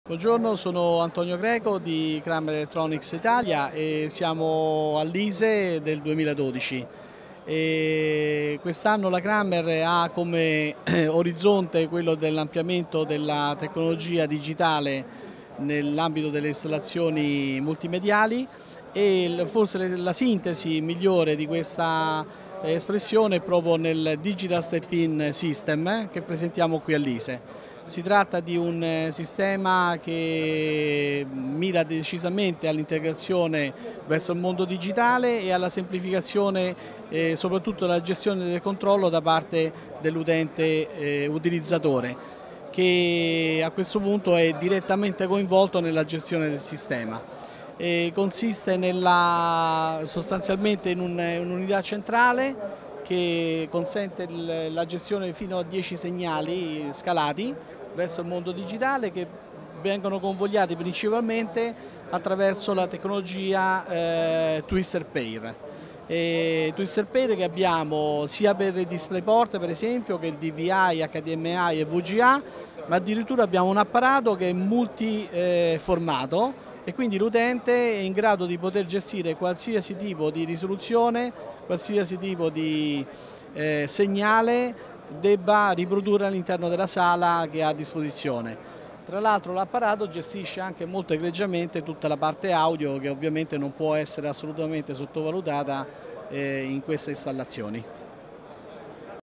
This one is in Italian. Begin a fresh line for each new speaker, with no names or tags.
Buongiorno, sono Antonio Greco di Kramer Electronics Italia e siamo all'ISE del 2012. Quest'anno la Kramer ha come orizzonte quello dell'ampliamento della tecnologia digitale nell'ambito delle installazioni multimediali e forse la sintesi migliore di questa espressione è proprio nel Digital Step-in System che presentiamo qui all'ISE. Si tratta di un sistema che mira decisamente all'integrazione verso il mondo digitale e alla semplificazione soprattutto della gestione del controllo da parte dell'utente utilizzatore, che a questo punto è direttamente coinvolto nella gestione del sistema. Consiste sostanzialmente in un'unità centrale che consente la gestione fino a 10 segnali scalati verso il mondo digitale che vengono convogliati principalmente attraverso la tecnologia Twister Pair. Twister Pair che abbiamo sia per il DisplayPort per esempio che il DVI, HDMI e VGA, ma addirittura abbiamo un apparato che è multiformato e quindi l'utente è in grado di poter gestire qualsiasi tipo di risoluzione, qualsiasi tipo di segnale debba riprodurre all'interno della sala che ha a disposizione. Tra l'altro l'apparato gestisce anche molto egregiamente tutta la parte audio che ovviamente non può essere assolutamente sottovalutata in queste installazioni.